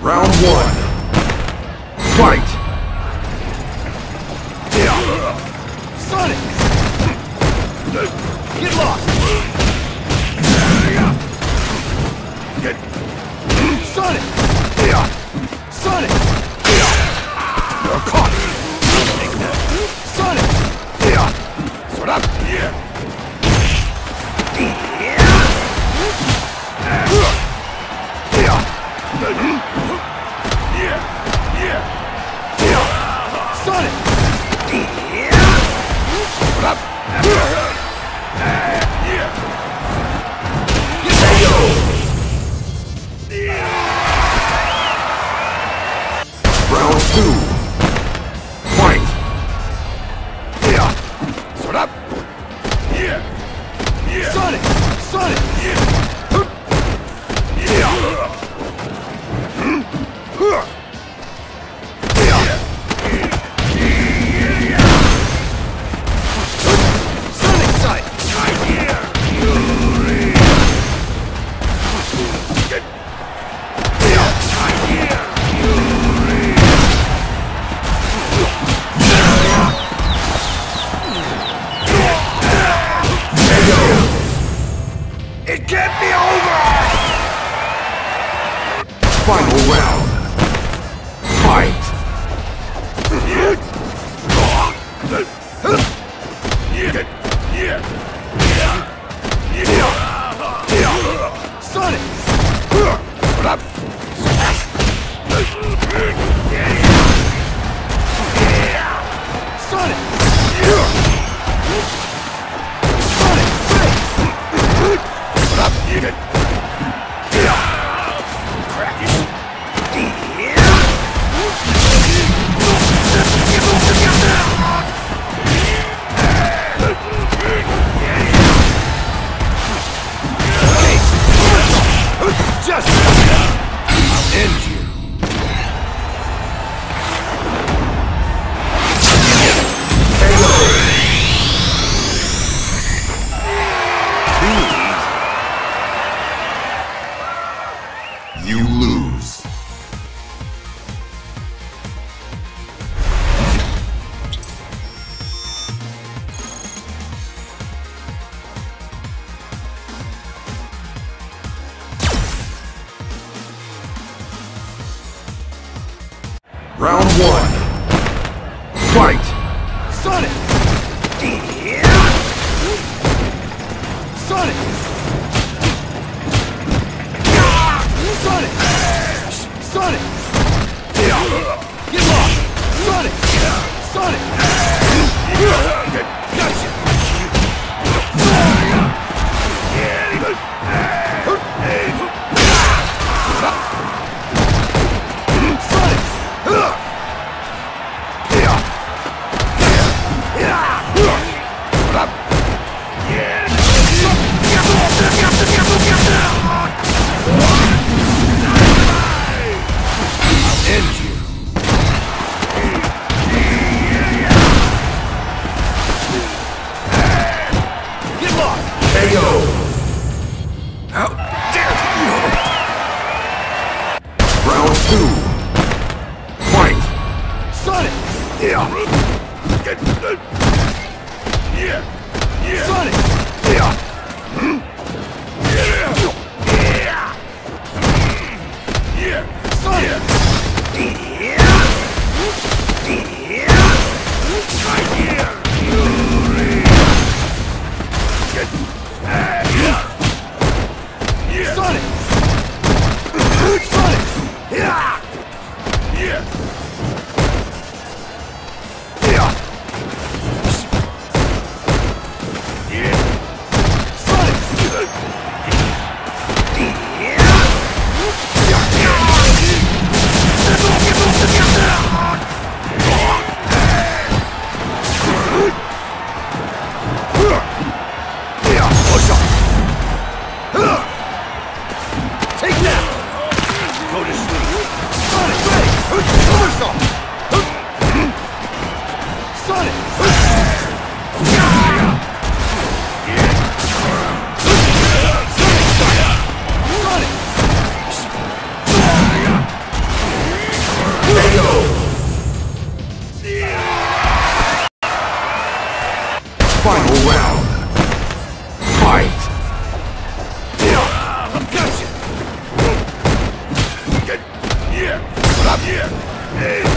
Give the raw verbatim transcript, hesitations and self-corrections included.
Round one. Fight! Sonic! Get lost! Get Sonic! Sonic! You're caught! Sonic! Sort up! Sonic! Sort up! Round two. Fight! Sort up! Sonic! Sonic! Sonic Sight! It can't be over! Final round. Fight! Sonic! Put up! Sonic! Sonic! Put up! Just I'll end you. You lose. Round one. Fight! Sonic! Sonic! Sonic! Sonic! Get lost! Sonic! Sonic! Gotcha! End you. Get lost! K O. How dare you! Round two. Fight! Sonic! Yeah. Get Yeah. Yeah. Sonic! Yeah. Sonic! Sonic! Sonic! Take that! Go to sleep. Sonic, ready! Somersault! Sonic! Sonic! Yeah! Hey!